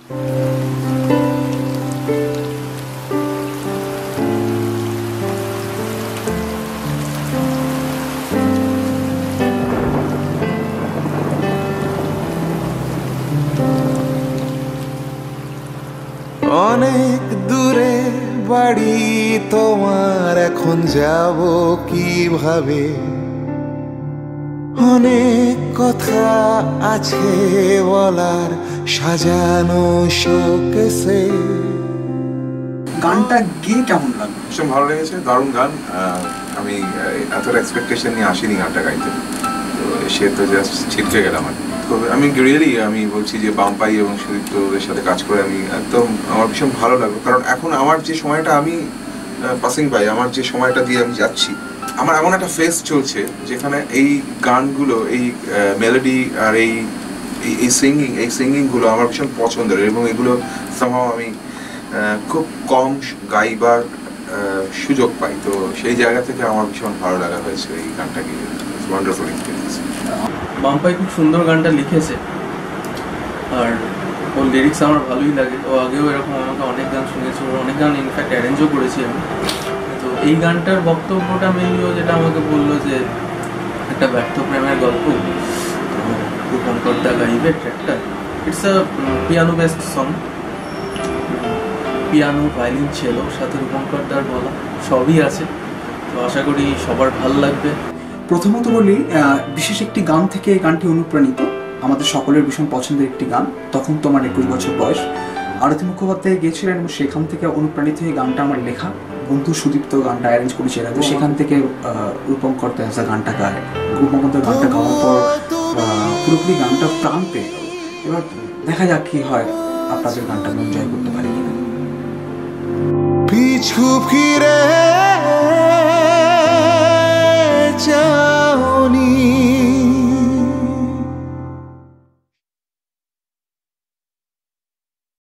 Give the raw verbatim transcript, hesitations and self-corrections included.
অনেক দূরে বাড়ি তোমার, এখন যাব কিভাবে? অনেক কথা আছে বলার সাজানো শোকেসে। গানটা গিয়ে কেমন লাগলো? ভীষণ ভালো লেগেছে, দারুণ গান। আমি এতটা এক্সপেকটেশন নিয়ে আসিনি গানটা গাইতে, তো সে তো জাস্ট ছিটকে গেলাম। তো আমি রিয়েলি আমি বলছি যে বাম্পাই এবং সুদীপ্তদের সাথে কাজ করে আমি একদম আমার ভীষণ ভালো লাগলো। কারণ এখন আমার যে সময়টা আমি পাসিং বাই, আমার যে সময়টা দিয়ে আমি যাচ্ছি, আমার এমন একটা ফেজ চলছে যেখানে এই গানগুলো, এই মেলোডি আর এই এই সিঙ্গিং এই সিঙ্গিংগুলো আমার ভীষণ পছন্দের, এবং এগুলো সামহাও আমি খুব কম গাইবার সুযোগ পাই। তো সেই জায়গা থেকে আমার ভীষণ ভালো লাগা হয়েছে এই গানটাকে। Wonderful experience. বাম্পাই খুব সুন্দর গানটা লিখেছে, আর ওর লিরিক্স আমার ভালোই লাগে। ও আগেও এরকম আমাকে অনেক গান শুনেছে, ওর অনেক গান ইনফ্যাক্ট অ্যারেঞ্জও করেছি আমি। তো এই গানটার বক্তব্যটা মেনলিও যেটা আমাকে বললো যে একটা ব্যর্থ প্রেমের গল্প, রূপঙ্করদা গাইবে ট্র্যাকটা। It's a piano based song, piano, violin, চেলোর সাথে রূপঙ্করদার বলা সবই আছে। তো আশা করি সবার ভালো লাগবে। প্রথমত বলি, বিশেষ একটি গান থেকে এই গানটি অনুপ্রাণিত, আমাদের সকলের ভীষণ পছন্দের একটি গান, তখন তোমার একুশ বছর বয়স, আরতি মুখোপাধ্যায় গিয়েছিলেন এবং সেখান থেকে অনুপ্রাণিত হয়ে গানটা আমার লেখা। বন্ধু সুদীপ্ত গানটা অ্যারেঞ্জ করেছিলেন, তো সেখান থেকে রূপঙ্করদা গানটা গায়। রূপঙ্করদা গানটা গাওয়ার পর পুরোপুরি গানটা প্রাণ পেয়ে গেল। এবার দেখা যাক কি হয়, আপনাদের গানটা এনজয় করতে পারি কিনা। পিছু ফিরে